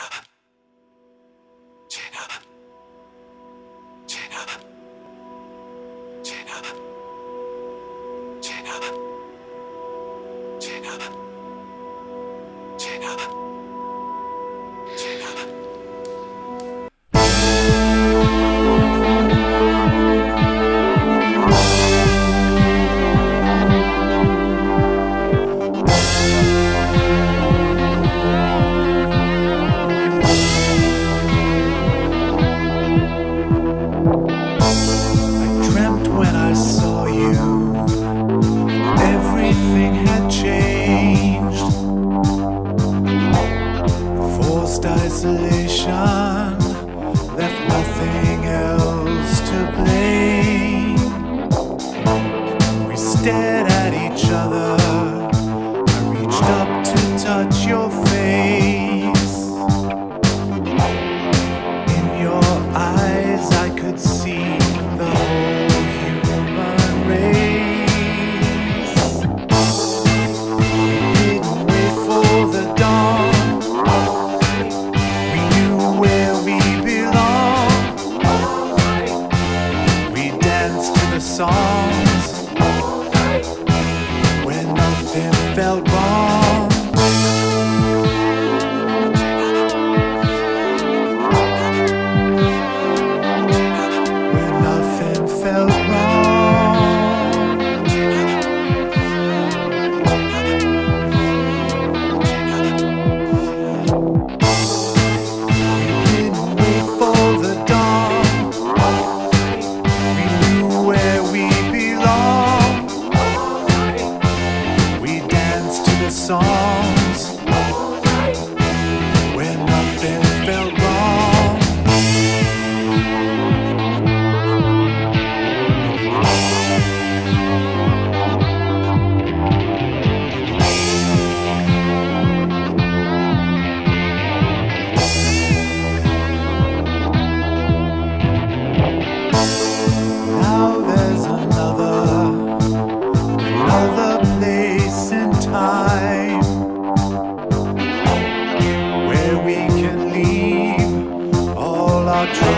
Isolation left nothing else to blame. We stared at each other. I reached up to touch your face. In your eyes I could see the whole human race. We didn't wait for the dawn. Songs when nothing felt wrong. When nothing felt wrong. We didn't wait for the dawn. Songs when nothing felt wrong. Now there's another place in time where we can leave all our troubles